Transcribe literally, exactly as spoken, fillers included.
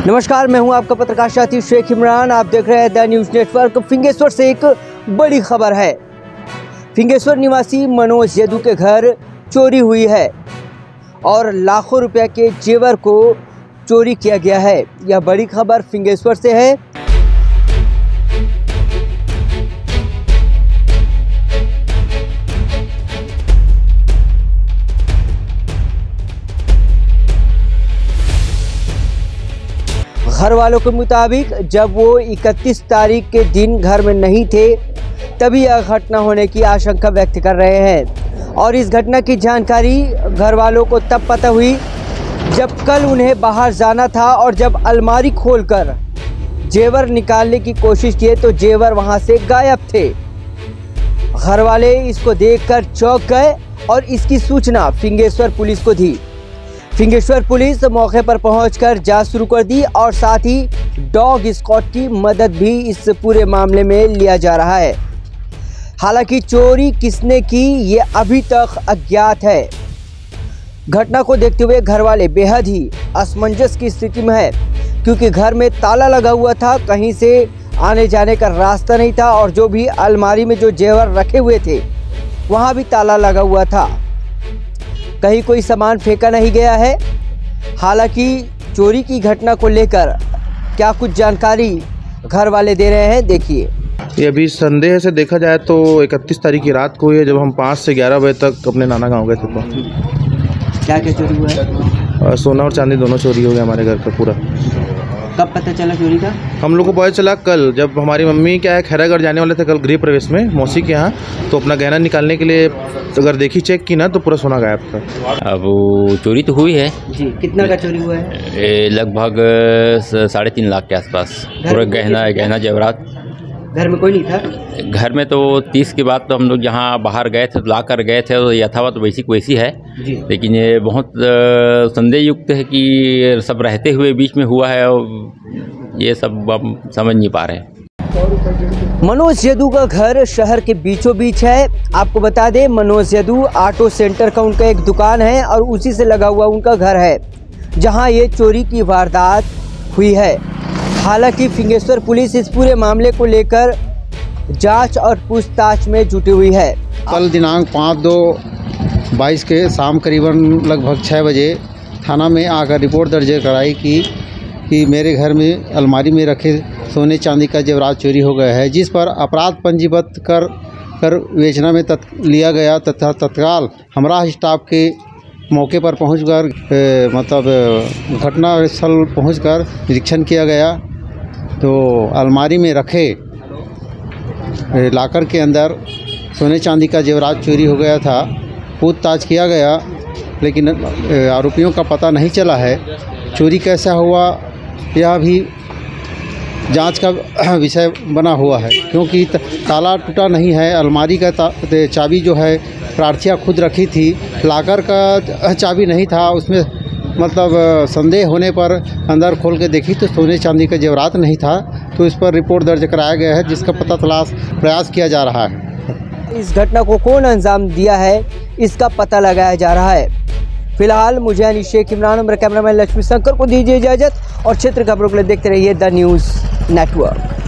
नमस्कार, मैं हूं आपका पत्रकार साथी शेख इमरान। आप देख रहे हैं द न्यूज़ नेटवर्क। फिंगेश्वर से एक बड़ी खबर है। फिंगेश्वर निवासी मनोज यदू के घर चोरी हुई है और लाखों रुपए के जेवर को चोरी किया गया है। यह बड़ी खबर फिंगेश्वर से है। घर वालों के मुताबिक जब वो इकतीस तारीख के दिन घर में नहीं थे तभी यह घटना होने की आशंका व्यक्त कर रहे हैं। और इस घटना की जानकारी घर वालों को तब पता हुई जब कल उन्हें बाहर जाना था और जब अलमारी खोलकर जेवर निकालने की कोशिश किए तो जेवर वहां से गायब थे। घर वाले इसको देखकर चौंक गए और इसकी सूचना फिंगेश्वर पुलिस को दी। फिंगेश्वर पुलिस मौके पर पहुंचकर जांच शुरू कर दी और साथ ही डॉग स्क्वाड की मदद भी इस पूरे मामले में लिया जा रहा है। हालांकि चोरी किसने की ये अभी तक अज्ञात है। घटना को देखते हुए घर वाले बेहद ही असमंजस की स्थिति में है, क्योंकि घर में ताला लगा हुआ था, कहीं से आने जाने का रास्ता नहीं था और जो भी अलमारी में जो जेवर रखे हुए थे वहाँ भी ताला लगा हुआ था। कहीं कोई सामान फेंका नहीं गया है। हालांकि चोरी की घटना को लेकर क्या कुछ जानकारी घर वाले दे रहे हैं, देखिए। ये अभी संदेह से देखा जाए तो इकतीस तारीख की रात को ही है, जब हम पाँच से ग्यारह बजे तक अपने नाना गांव गए थे। तो क्या क्या चोरी हुआ है? सोना और चांदी दोनों चोरी हो गया हमारे घर का पूरा। कब पता चला चोरी का? हम लोग को पता चला कल, जब हमारी मम्मी क्या है खैरागढ़ जाने वाले थे कल गृह प्रवेश में मौसी के यहाँ, तो अपना गहना निकालने के लिए अगर देखी चेक की ना तो पूरा सोना गायब था। अब वो चोरी तो हुई है जी। कितना का चोरी हुआ है? ए, लगभग साढ़े तीन लाख के आसपास पूरा गहना गहना जेवरात। घर में कोई नहीं था? घर में तो तीस के बाद तो हम लोग जहाँ बाहर गए थे तो ला कर गए थे तो यथावत तो वैसी वैसी है जी। लेकिन ये बहुत संदेह युक्त है कि सब रहते हुए बीच में हुआ है और ये सब हम समझ नहीं पा रहे हैं। मनोज यदू का घर शहर के बीचों बीच है। आपको बता दें, मनोज यदू ऑटो सेंटर का उनका एक दुकान है और उसी से लगा हुआ उनका घर है जहां ये चोरी की वारदात हुई है। हालांकि फिंगेश्वर पुलिस इस पूरे मामले को लेकर जांच और पूछताछ में जुटी हुई है। कल दिनांक पाँच दो बाईस के शाम करीबन लगभग छः बजे थाना में आकर रिपोर्ट दर्ज कराई कि कि मेरे घर में अलमारी में रखे सोने चांदी का जेवरात चोरी हो गया है, जिस पर अपराध पंजीबद्ध कर कर विवेचना में तत् लिया गया तथा तत्काल हमरा स्टाफ के मौके पर पहुंचकर मतलब घटनास्थल पहुंचकर निरीक्षण किया गया। तो अलमारी में रखे लाकर के अंदर सोने चांदी का जेवरात चोरी हो गया था। पूछताछ किया गया लेकिन आरोपियों का पता नहीं चला है। चोरी कैसा हुआ यह भी जांच का विषय बना हुआ है, क्योंकि ताला टूटा नहीं है। अलमारी का चाबी जो है प्रार्थियाँ खुद रखी थी, लाकर का चाबी नहीं था। उसमें मतलब संदेह होने पर अंदर खोल के देखी तो सोने चांदी का जेवरात नहीं था। तो इस पर रिपोर्ट दर्ज कराया गया है, जिसका पता तलाश प्रयास किया जा रहा है। इस घटना को कौन अंजाम दिया है इसका पता लगाया जा रहा है। फिलहाल मुझे यानी शेख इमरान, मेरे कैमरामैन लक्ष्मी शंकर को दीजिए इजाज़त और क्षेत्र खबरों के लिए देखते रहिए द न्यूज़ नेटवर्क।